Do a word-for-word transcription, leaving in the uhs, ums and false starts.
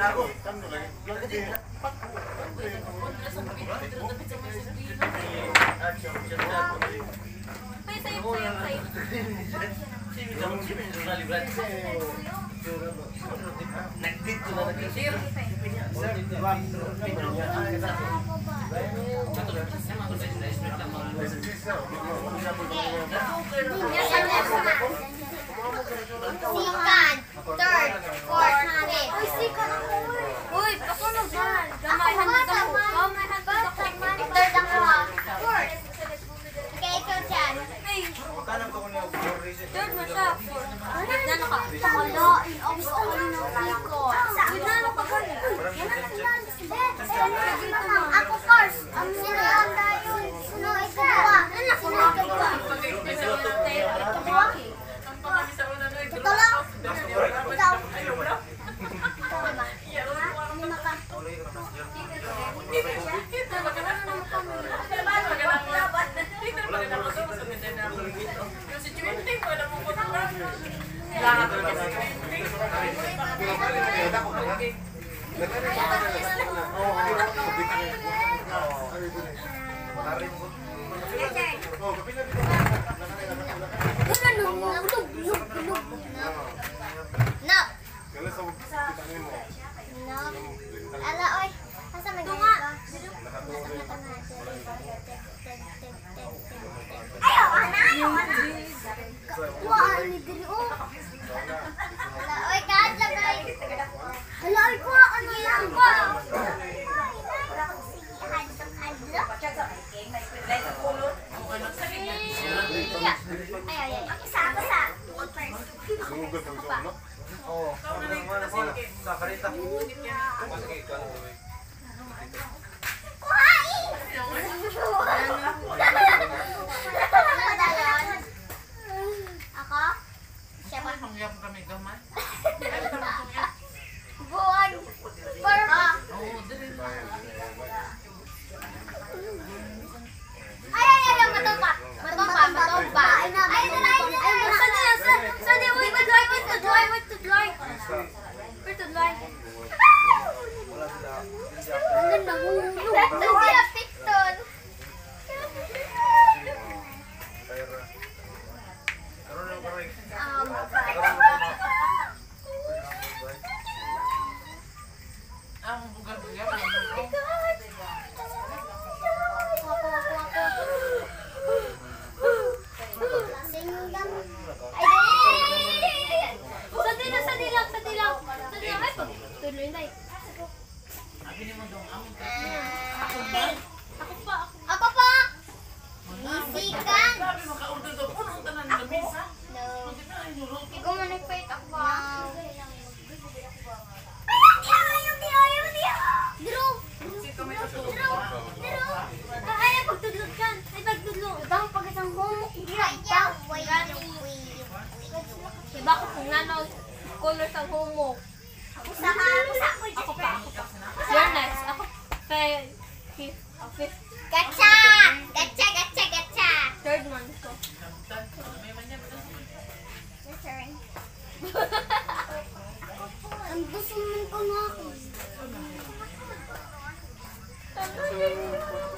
Sikan, third, fourth, fifth. Uy, sikan ako eh. Uy, ako na ba? Gamay hantod ako. Gamay hantod ako. Third ako ha. Fourth. Okay, ikaw dyan. Ay. Third mo siya. Fourth. Nano ka? Wala. Obis ako rin ng sikon. Nano ka ba? Ako first. Ang sinayang tayo. Sino ikaw? Ano na? Sino ikaw? Tolong. Ikaw. Lima ka. Nap. Ala, oy. Asa man nga? Ayaw, ana, ayaw, ana. Wah, ini diri oh. Ala, oy, kaat lang kay. Ala, oy, ko ano lang ko. Ay, ay, ay. Isa, isa. Sumugod ang isa, no? Oo. Kakarita. Ako? Siya ba? Pangyap kami gamay. Buwan. Parang. Oo, dili. Ay, ay, ay, matumpa. Matumpa, matumpa. Ay, ay, ay, ay, ay, saan yan? Saan yan? Wait, wait, wait, wait, tudloy, wait, tudloy. Wait, tudloy. Ano na, hulog. Tudloy, piston. Um, Ang bugal-bugal. Tuloy na eh. Sabi ni mo dong, ang Ako pa. Ako pa. Isikan. sabi maka-order daw punong tanan ng lamesa. No. Hindi na ay nulog. Ikaw mo nag-fight ako ba? Ayaw, ayaw, ayaw, ayaw, ayaw. Drew. Kasi kami tutulog. Drew. Drew. Ay, ay, pagtudlog kan. Ay, pagtudlog. Ito ang pagkasang homo. Ayaw, ayaw. Diba ako kung nanaw color sa homo. Ako sa ako sa ako pa. You're next. Ako fifth. Fifth. Gacha! Gacha, gacha, gacha. Third one ko. Your turn. Ang gusto mo ko nga ako.